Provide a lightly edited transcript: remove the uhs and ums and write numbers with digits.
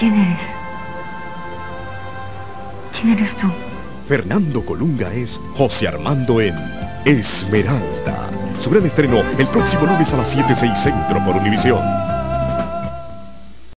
¿Quién eres? ¿Quién eres tú? Fernando Colunga es José Armando en Esmeralda. Su gran estreno el próximo lunes a las 7:06 Centro por Univisión.